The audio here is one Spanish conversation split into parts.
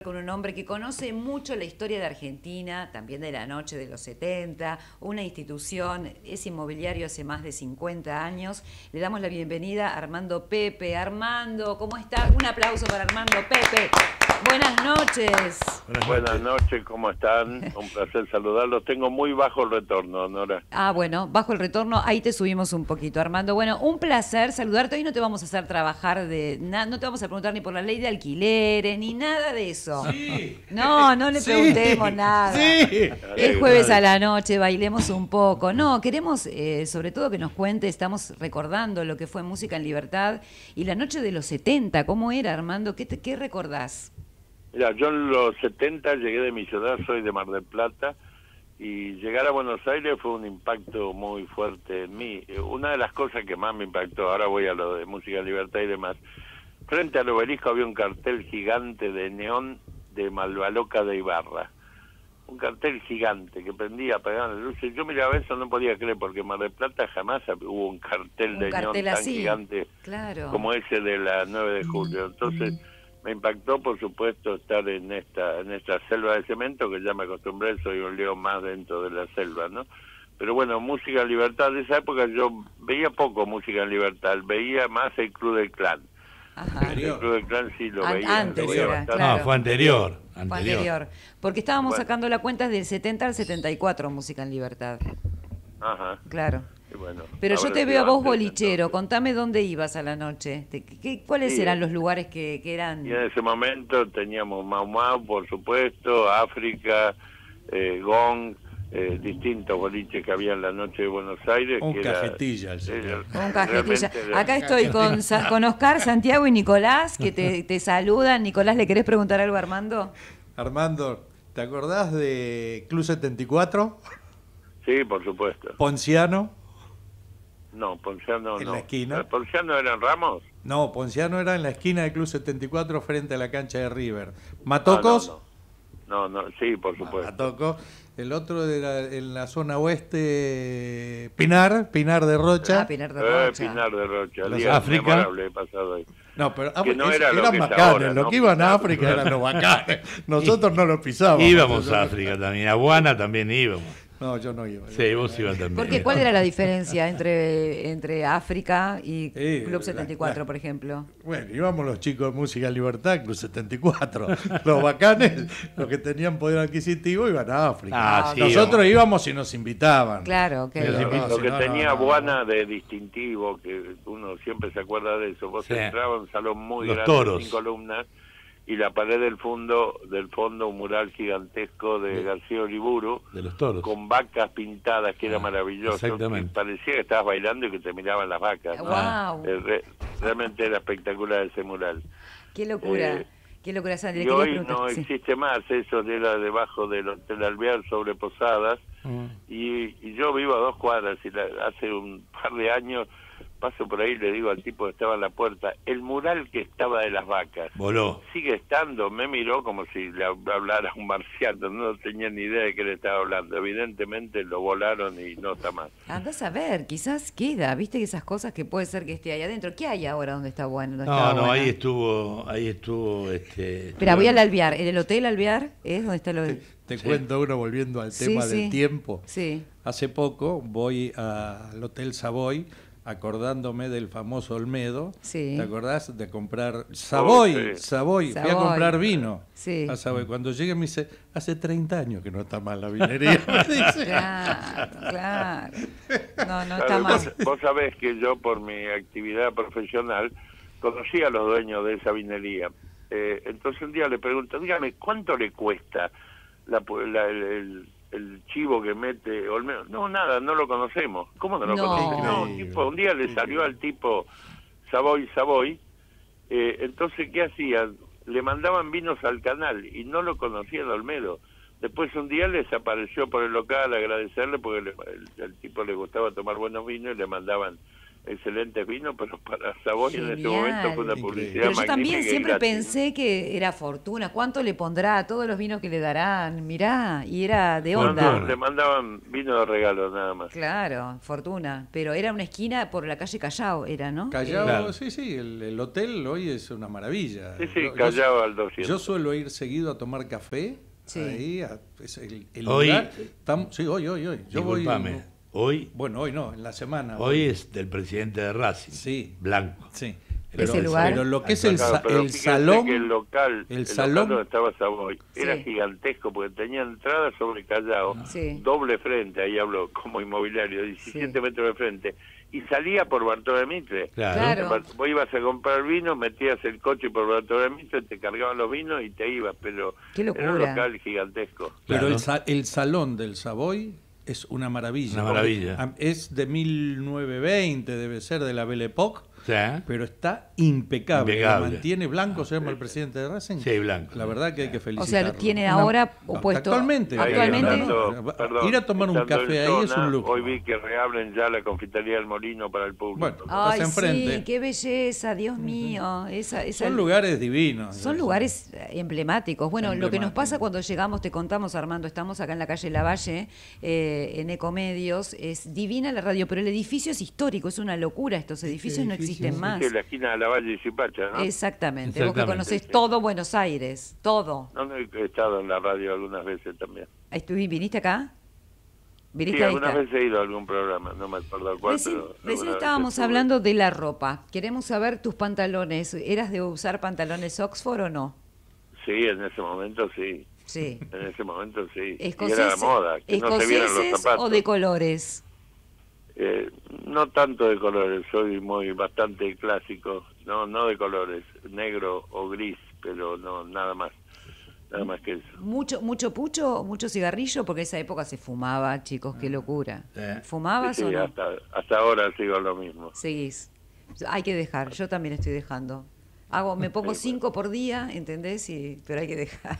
Con un hombre que conoce mucho la historia de Argentina, también de la noche de los 70, una institución, es inmobiliario hace más de 50 años. Le damos la bienvenida a Armando Pepe. Armando, ¿cómo está? Un aplauso para Armando Pepe. Buenas noches. Buenas noches, ¿cómo están? Un placer saludarlos. Tengo muy bajo el retorno, Nora. Ah, bueno, bajo el retorno, ahí te subimos un poquito, Armando. Bueno, un placer saludarte. Hoy no te vamos a hacer trabajar de nada, no te vamos a preguntar ni por la ley de alquileres, ni nada de eso. Sí. No, no le preguntemos nada. Sí. Es jueves a la noche, bailemos un poco. No, queremos sobre todo que nos cuente, estamos recordando lo que fue Música en Libertad y la noche de los 70. ¿Cómo era, Armando? ¿Qué recordás? Mira, yo en los 70 llegué de mi ciudad, soy de Mar del Plata, y llegar a Buenos Aires fue un impacto muy fuerte en mí. Una de las cosas que más me impactó, ahora voy a lo de Música en Libertad y demás, frente al obelisco había un cartel gigante de neón de Malvaloca de Ibarra. Un cartel gigante que prendía, apagaba las luces. Yo miraba eso, no podía creer, porque en Mar del Plata jamás hubo un cartel de neón tan así, gigante, claro, como ese de la 9 de julio. Entonces me impactó, por supuesto, estar en esta selva de cemento, que ya me acostumbré, soy un león más dentro de la selva, ¿no? Pero bueno, Música en Libertad, de esa época yo veía poco Música en Libertad, veía más el Club del Clan. Ajá. El Club del Clan sí lo veía. Antes lo veía era, bastante. claro. No, fue anterior. Fue anterior. Porque estábamos Bueno. sacando la cuenta del 70 al 74, Música en Libertad. Ajá. Claro. Y bueno, Pero yo ahora te sí, veo a vos antes, bolichero, entonces. contame dónde ibas a la noche. ¿Cuáles Sí, eran los lugares que eran? Y en ese momento teníamos Mau Mau, por supuesto, África, Gong, distintos boliches que había en la noche de Buenos Aires. Un que era- cajetilla el señor. Un cajetilla. realmente era- Acá estoy con Oscar, Santiago y Nicolás, que te saludan. Nicolás, ¿le querés preguntar algo a Armando? Armando, ¿te acordás de Club 74? Sí, por supuesto. Ponciano. No, Ponciano ¿En no. la esquina? ¿Ponciano eran Ramos? No, Ponciano era en la esquina del Club 74 frente a la cancha de River. Matocos. Ah, no, sí, por supuesto. Matocos. El otro era en la zona oeste, Pinar de Rocha. Ah, Pinar de Rocha. Pinar de Rocha. Los Día África. memorable he pasado ahí. No, pero Que no era lo eran que es bacanes. ahora, Los ¿no? que iban a Pinar, África claro. eran los bacanes. Nosotros no los pisábamos. Íbamos a África también, a Guana también íbamos. No, yo no iba. Sí, vos ibas también. Porque ¿cuál era la diferencia entre África y Club 74, la- por ejemplo? Bueno, íbamos los chicos de Música en Libertad, Club 74. Los bacanes, los que tenían poder adquisitivo, iban a África. Ah, sí, Nosotros íbamos si nos invitaban. Claro, ok. Pero no, Lo si que no, tenía no. Buana de distintivo, que uno siempre se acuerda de eso. Vos Sí. entrabas a un salón muy Los grande, toros. sin columnas, y la pared del fondo un mural gigantesco de García Olivuru, De los toros. con vacas pintadas, que era maravilloso. exactamente. Que parecía que estabas bailando y que te miraban las vacas, ¿no? Wow. Realmente era espectacular ese mural. Qué locura. Eh, Qué locura, Sandy. Le Y quería hoy preguntar. no Sí. existe más, eso era debajo del Hotel Alvear sobre Posadas, y yo vivo a 2 cuadras, y hace un par de años paso por ahí y le digo al tipo que estaba en la puerta, el mural que estaba de las vacas, Voló. sigue estando. Me miró como si le hablara un marciano, no tenía ni idea de qué le estaba hablando. Evidentemente lo volaron y no está más. Andás a ver, quizás queda, viste que esas cosas que puede ser que esté ahí adentro. ¿Qué hay ahora donde está bueno? No, ahí estuvo, Espera, voy al Alvear. ¿En el Hotel Alvear es donde está lo...? Te Sí. cuento uno volviendo al tema Sí, sí. del tiempo. Sí. Hace poco voy al Hotel Savoy acordándome del famoso Olmedo. Sí. ¿Te acordás de comprar Savoy? sí. Savoy. Fui a Savoy. comprar vino. Sí. A Savoy. Cuando llegué me dice, hace 30 años que no está mal la vinería. Me dice. Claro, claro. No, no está Claro, mal. vos sabés que yo, por mi actividad profesional, conocí a los dueños de esa vinería. Entonces un día le pregunto, dígame, ¿cuánto le cuesta el chivo que mete Olmedo? No, nada, no lo conocemos. ¿Cómo no lo No. conocemos? No, un día le salió al tipo Savoy, entonces, ¿qué hacían? Le mandaban vinos al canal y no lo conocían Olmedo. Después un día les apareció por el local a agradecerle porque el tipo le gustaba tomar buenos vinos y le mandaban excelentes vinos, pero para Savoy en ese Genial. momento fue una Increíble. publicidad Pero yo también magnífica y siempre gratis. pensé que era fortuna. ¿Cuánto le pondrá a todos los vinos que le darán? Mirá, y era de No, onda. no, le mandaban vino de regalo nada más. Claro, fortuna. Pero era una esquina por la calle Callao, era, ¿no? Callao, Claro. sí, el hotel hoy es una maravilla. Sí, Callao al 200. Yo suelo ir seguido a tomar café. Sí. Ahí, es el Hoy- lugar. Sí, hoy. Yo Disculpame, voy. Bueno, hoy no, en la semana. hoy es del presidente de Racing, Sí. Blanco. Sí. Ese lugar. Pero lo que es el, Claro, pero el fíjense salón. que el local donde estaba Savoy era Sí. gigantesco porque tenía entrada sobre Callao, Sí. doble frente, ahí hablo como inmobiliario, 17 Sí. metros de frente, y salía por Bartolomé Mitre. Claro. Claro. Vos ibas a comprar vino, metías el coche por Bartolomé Mitre, te cargaban los vinos y te ibas, pero Qué era un locura. local gigantesco. Pero Claro. el salón del Savoy es una maravilla. Una maravilla. Es de 1920, debe ser de la Belle Époque, Sí, ¿eh? pero está impecable. Impecable. La mantiene Blanco, se llama el presidente de Racing. Sí, Blanco. La verdad que hay que O felicitarlo. sea, tiene ahora puesto... Actualmente. Ahí Actualmente. andando, perdón, Ir a tomar un estando café en ahí es zona, un lujo. Hoy vi que reabren ya la confitería del Molino para el público. Bueno. Ay, Estás enfrente. sí, qué belleza, Dios mío. Esa... Son lugares divinos. Son lugares emblemáticos. Bueno, lo que nos Emblemáticos. pasa cuando llegamos, te contamos, Armando, estamos acá en la calle Lavalle, en Ecomedios, es divina la radio, pero el edificio es histórico, es una locura, estos edificios no edificio, existen más. Sí, la esquina de la Valle y Zipacha, ¿no? Exactamente, vos que Exactamente. conocés Sí. todo Buenos Aires, todo. No, he estado en la radio algunas veces también. ¿Viniste acá? ¿Viniste Sí, ahí? algunas veces he ido a algún programa, no me acuerdo cuál, Recién, pero recién alguna vez estábamos estuve. hablando de la ropa. Queremos saber tus pantalones. ¿Eras de usar pantalones Oxford o no? Sí, en ese momento sí. Sí. En ese momento sí. Y ¿Escoceses, era la moda, que no se vieran los escoceses zapatos. o de colores? No tanto de colores, soy bastante clásico, no de colores, negro o gris, pero no nada más que eso. Mucho pucho, mucho cigarrillo, porque esa época se fumaba, chicos, qué locura. Sí. ¿Fumabas Sí, o no? hasta ahora sigo lo mismo. Seguís. Hay que dejar, yo también estoy dejando. Me pongo 5 por día, ¿entendés? Pero hay que dejar.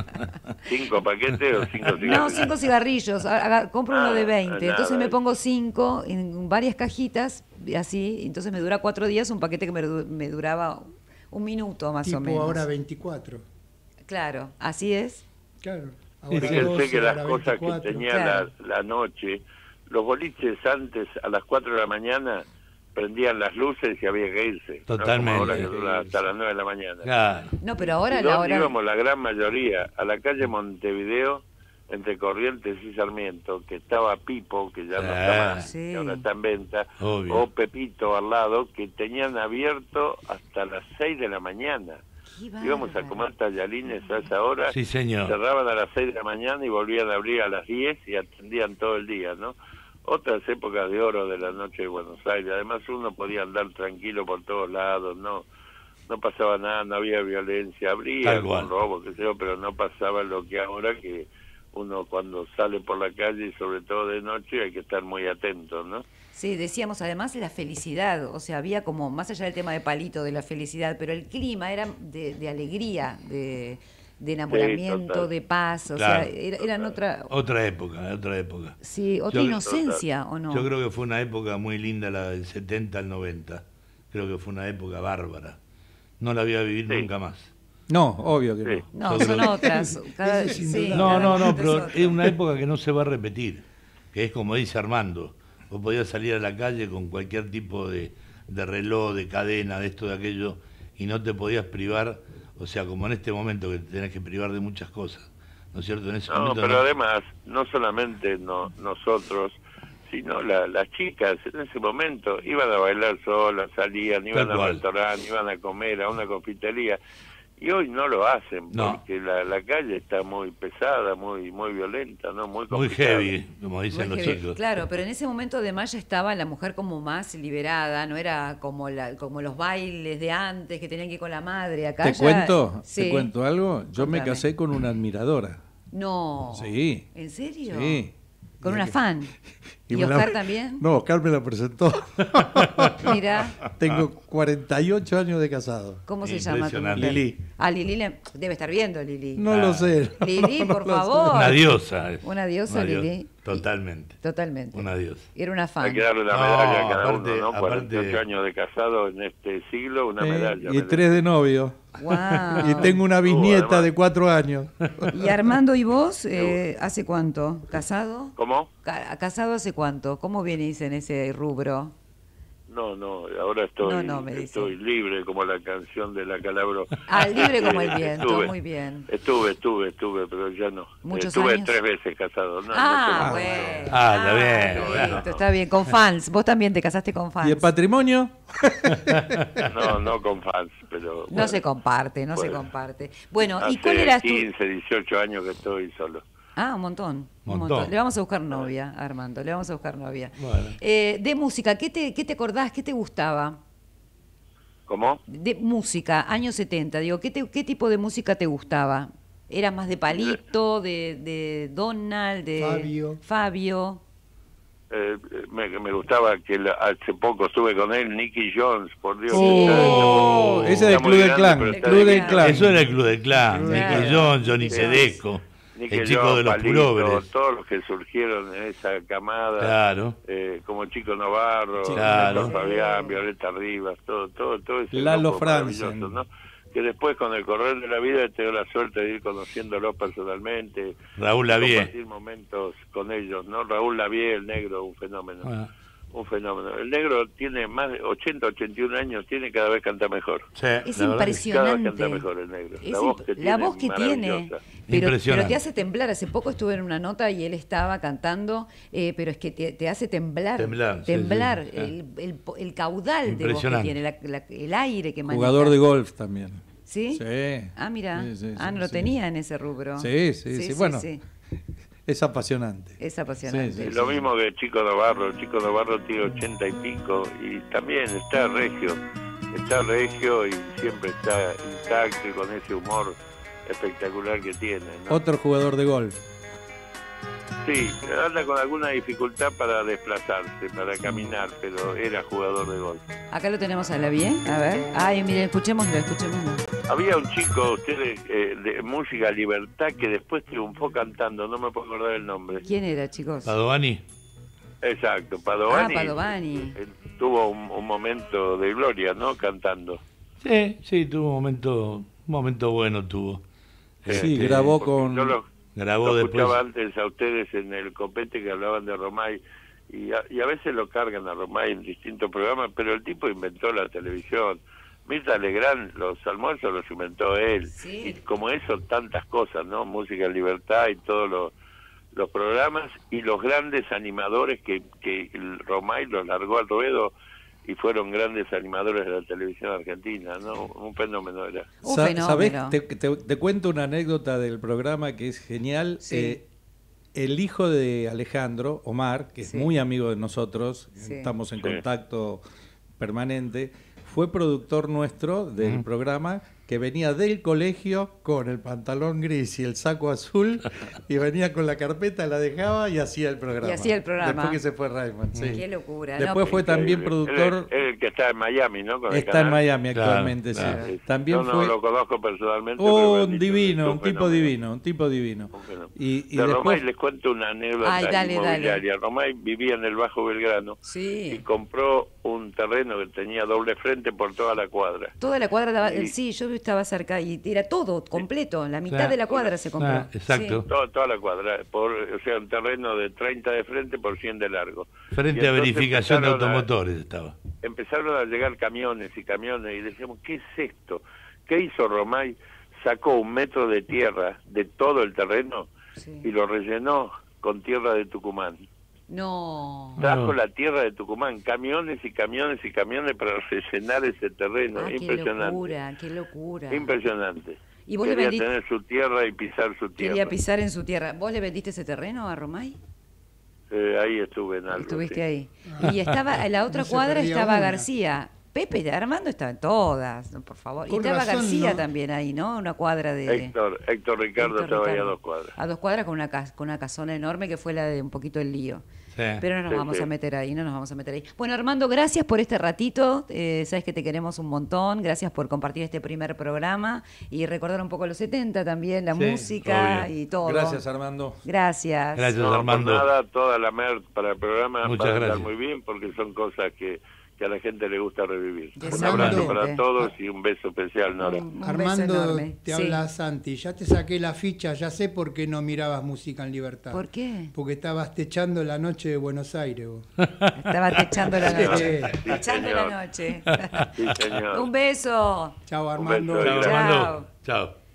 5 paquetes o 5 cigarrillos. No, 5 cigarrillos. Compro uno de 20. nada, Entonces me eso. pongo 5 en varias cajitas, así. Entonces me dura 4 días, un paquete que me duraba un minuto más Tipo o menos. ahora 24. Claro, así es. Claro. Ahora Fíjense 12, que las ahora cosas 24. que tenía Claro. la noche, los boliches antes a las 4 de la mañana prendían las luces y había que irse. Totalmente. No como ahora que dura hasta las 9 de la mañana. Claro. No, pero ahora ¿Y la dónde hora... íbamos la gran mayoría? A la calle Montevideo, entre Corrientes y Sarmiento, que estaba Pipo, que ya no está más, Sí. que ahora está en venta, Obvio. o Pepito al lado, que tenían abierto hasta las 6 de la mañana. Qué Íbamos a bárbaro. comer tallarines a esa hora, Sí, señor. cerraban a las 6 de la mañana y volvían a abrir a las 10 y atendían todo el día, ¿no? Otras épocas de oro de la noche de Buenos Aires. Además uno podía andar tranquilo por todos lados, no pasaba nada, no había violencia, habría Tal algún cual. robo, qué sé yo, pero no pasaba lo que ahora, que uno cuando sale por la calle y sobre todo de noche hay que estar muy atento, ¿no? Sí, decíamos además la felicidad, o sea, había como, más allá del tema de palito, de la felicidad, pero el clima era de alegría, de enamoramiento, total. de paz, o Claro. sea, eran otra... Otra época. Sí, otra Yo- inocencia, ¿o no? Yo creo que fue una época muy linda la del 70 al 90. Creo que fue una época bárbara. No la voy a vivir Sí. nunca más. No, obvio que Sí. no. No, Yo son creo- otras. Cada, Ese sin sí, duda. No, cada no, momento pero otro. es una época que no se va a repetir. Que es como dice Armando. Vos podías salir a la calle con cualquier tipo de reloj, de cadena, de esto, de aquello, y no te podías privar, o sea, como en este momento que te tenés que privar de muchas cosas. ¿No es cierto? En ese No, momento pero no. además, no solamente nosotros, sino las chicas en ese momento iban a bailar solas, salían, iban Tal al cual. restaurante, iban a comer a una confitería, y hoy no lo hacen, No. porque la calle está muy pesada, muy violenta, ¿no? Muy Muy complicada. heavy, como dicen Muy los heavy. chicos. Claro, pero en ese momento además ya estaba la mujer como más liberada, no era como como los bailes de antes que tenían que ir con la madre acá. ¿Te ya- cuento? Sí. ¿Te cuento algo? Yo me Contame. casé con una admiradora. No. Sí. ¿En serio? Sí. Con una fan. ¿Y me Oscar también? No, Oscar me la presentó. Mira, Tengo 48 años de casado. ¿cómo se llama tu Impresionante. mujer? Lili. Ah, Lili debe estar viendo, Lili. No lo sé. Lili, no por lo sé. favor. Una diosa. es. Una diosa, Una Lili. Totalmente. Totalmente. Una diosa. Era una Hay fan. que darle una No, medalla a cada aparte- uno, ¿no? aparte- 48 años de casado en este siglo, una medalla. Y 3 de novio. Wow. Y tengo una bisnieta además. de 4 años. Y Armando, ¿y vos? ¿Hace cuánto? ¿Casado? ¿Cómo? ¿Casado hace cuánto? ¿Cómo venís en ese rubro? No, ahora estoy, No, me dice. estoy libre, como la canción de la Calabro. Ah, libre como el viento, Estuve. muy bien. Estuve, pero ya no. ¿Muchos Estuve años? 3 veces casado. No, Ah, no sé. bueno. Ah, está bien, listo, bueno. está bien. Con fans. Vos también te casaste con fans. ¿Y el patrimonio? No con fans, pero... No bueno, se comparte, no se Bueno. comparte. Bueno, ¿y hace cuál eras tú? 15, 18 años que estoy solo. Ah, un montón. Un Montón. montón. Le vamos a buscar novia, Armando. Le vamos a buscar novia. Bueno. De música, ¿qué te acordás? ¿Qué te gustaba? ¿Cómo? De música, años 70. Digo, ¿qué tipo de música te gustaba? ¿Era más de Palito, de Donald, de Fabio? Me gustaba que hace poco estuve con él, Nicky Jones, por Dios. Oh, ese Está del muy Club del grande, Clan. pero está Club del divino. Clan. Eso era el Club del Clan. Claro. Nicky Jones, Johnny Sí. Tedesco, Nicky el chico Jones, de los Palito, pulóveres. todos los que surgieron en esa camada, Claro. como Chico Navarro, Claro. Néstor Fabián, Violeta Rivas, todo ese Lalo grupo Franzen. maravilloso, ¿no? Que después con el correr de la vida he tenido la suerte de ir conociéndolos personalmente, Raúl Lavie. compartir momentos con ellos, ¿no? Raúl Lavie, el negro, un fenómeno. Ah, Un fenómeno. El negro tiene más de 80, 81 años, tiene cada vez canta mejor. sí, Es la verdad que Cada vez impresionante. canta mejor el negro. Es La voz que la voz que tiene, maravillosa. pero Impresionante. te hace temblar. Hace poco estuve en una nota y él estaba cantando, pero es que te hace temblar. Temblar, sí, Temblar, sí. el caudal de voz que Impresionante. tiene, el aire que maneja. Jugador de golf también. ¿Sí? Sí. Ah, mira. Sí, No lo sí. tenía en ese rubro. Sí. Bueno, sí. es apasionante. Es apasionante. Sí, sí. Lo mismo que Chico Navarro tiene 80 y pico y también está regio y siempre está intacto y con ese humor espectacular que tiene, ¿no? Otro jugador de golf. Sí, anda con alguna dificultad para desplazarse, para caminar, pero era jugador de golf. Acá lo tenemos a la bien. A ver. Ay, miren, escuchémoslo. Había un chico, ustedes, de música Libertad, que después triunfó cantando, no me puedo acordar el nombre. ¿Quién era, chicos? Padovani. Exacto, Padovani. Ah, Padovani. Tuvo un momento de gloria, ¿no? Cantando. Sí, tuvo un momento bueno tuvo. Sí, grabó porque con... yo lo Grabó después. escuchaba antes a ustedes en el copete que hablaban de Romay y a veces lo cargan a Romay en distintos programas, pero el tipo inventó la televisión. Mirta Legrand, los almuerzos los inventó él. Sí. Y como eso, tantas cosas, ¿no? Música en Libertad y todos los programas y los grandes animadores que el Romay los largó al ruedo y fueron grandes animadores de la televisión argentina, ¿no? Un fenómeno era. Un ¿Sabés? fenómeno. Te cuento una anécdota del programa que es genial. Sí. El hijo de Alejandro, Omar, que es Sí. muy amigo de nosotros, Sí. estamos en Sí. contacto permanente, fue productor nuestro del programa, que venía del colegio con el pantalón gris y el saco azul y venía con la carpeta, la dejaba y hacía el programa. Y hacía el programa. Después que se fue Raymond, sí. Qué locura. Después No, fue también Increíble. productor, Él el que está en Miami, ¿no? Con el está en canal. Miami Claro, actualmente, claro. sí. También Yo no fue lo conozco personalmente. pero me un han dicho que es divino, un un tipo fenómeno. divino, un tipo divino. Un fenómeno. Y De después... Romay les cuento una anécdota Ay, dale, inmobiliaria. Romay vivía en el Bajo Belgrano y Sí. compró un terreno que tenía doble frente por toda la cuadra. Toda la cuadra daba, Sí. sí, yo estaba cerca y era todo completo, la mitad Claro. de la cuadra se compró. Ah, exacto. Toda la cuadra, o sea, un terreno de 30 de frente por 100 de largo. Frente Y a entonces verificación de empezaron a- automotores estaba. Empezaron a llegar camiones y camiones y decíamos, ¿qué es esto? ¿Qué hizo Romay? Sacó 1 metro de tierra de todo el terreno Sí. y lo rellenó con tierra de Tucumán. No. Trajo No. la tierra de Tucumán, camiones y camiones y camiones para rellenar ese terreno. Ah, qué Impresionante. locura, qué locura. Impresionante. ¿Y vos le Quería vendiste- tener su tierra y pisar su tierra. Quería pisar en su tierra. ¿Vos le vendiste ese terreno a Romay? Ahí estuve en algo. Estuviste sí. ahí. Y estaba, en la otra No se cuadra perdía estaba una. García. Pepe y Armando estaban todas, no, por favor. Con y estaba razón, García ¿no? también ahí, ¿no? Una cuadra de... Héctor Ricardo estaba ahí a 2 cuadras. A 2 cuadras con una casona enorme que fue la de un poquito el lío. Sí. Pero no nos Sí, vamos sí. a meter ahí, no nos vamos a meter ahí. Bueno, Armando, gracias por este ratito. Sabes que te queremos un montón. Gracias por compartir este primer programa y recordar un poco los 70 también, la Sí, música obvio. y todo. Gracias, Armando. Gracias. Gracias, No, Armando. por nada, toda la mer para el programa Muchas va a estar gracias. muy bien porque son cosas que a la gente le gusta revivir. Un Exactamente. abrazo para todos y un beso especial, Nora. Un beso Armando, enorme. te Sí. habla Santi. Ya te saqué la ficha, ya sé por qué no mirabas Música en Libertad. ¿Por qué? Porque estabas techando la noche de Buenos Aires. Vos. Estaba techando la noche. Sí, Techando señor. la noche. Sí, señor. Un beso. Chao, Un Armando. beso. Chao, Chao. Armando. Chao.